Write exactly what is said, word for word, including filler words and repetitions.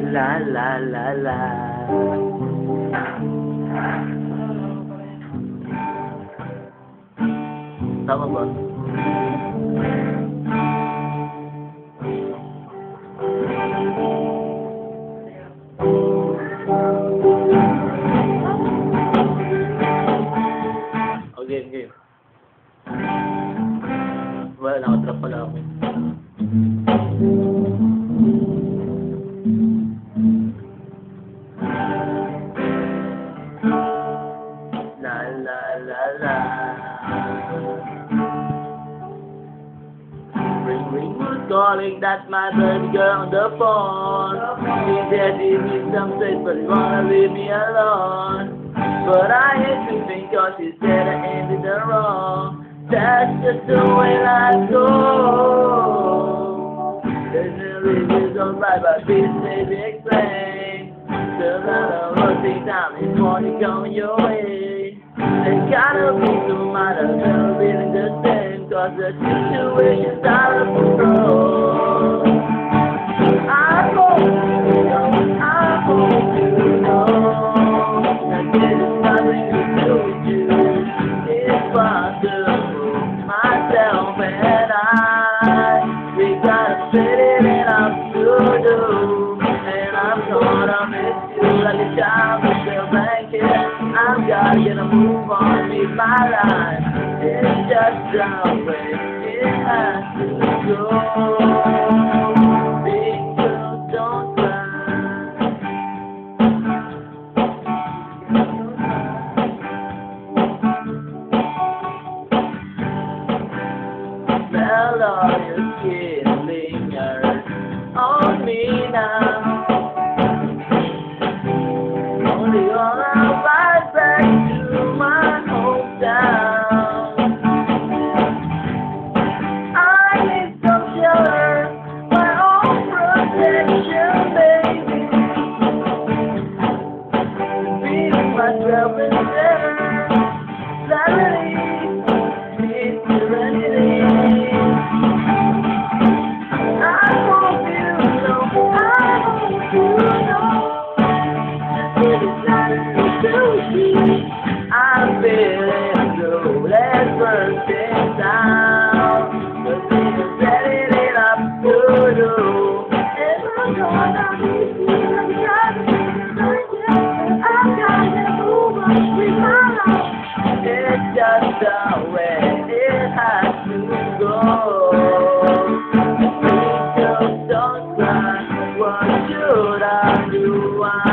La la la la. Tama ba? O game, game. Wala, nakatrap pala ako. La la la la. Ring ring who's calling? That's my baby girl on the phone. She said she needs some space, but she wanna leave me alone. But I hate to think, cause she said I ended her wrong. That's just the way life goes. There's no reason to right, but please maybe explain. There's a lot of working time, it's morning coming your way. There's gotta be some other girl feeling the same, cause the situation's out of control. I hope you know, I hope you know that this is nothing to do with you. It's possible, myself and I, we gotta fit it in up to do. And I'm gonna miss you like a child with a blanket. I've gotta get a move on, meet my life. It's just the way it has to go. Big girls don't cry. Smell all your skin lingers on me now. Only gonna fight back to my hometown. I need some shelter, my own protection, baby. Feeding myself in there, clarity, need serenity. I hope you know, I hope you know. I'm feeling good, let's burst it down. The people setting it up to do. And I'm gonna miss you, I'm trying to find you. I've got to move on with my life. It's just the way it has to go. Please just don't cry, what should I do? I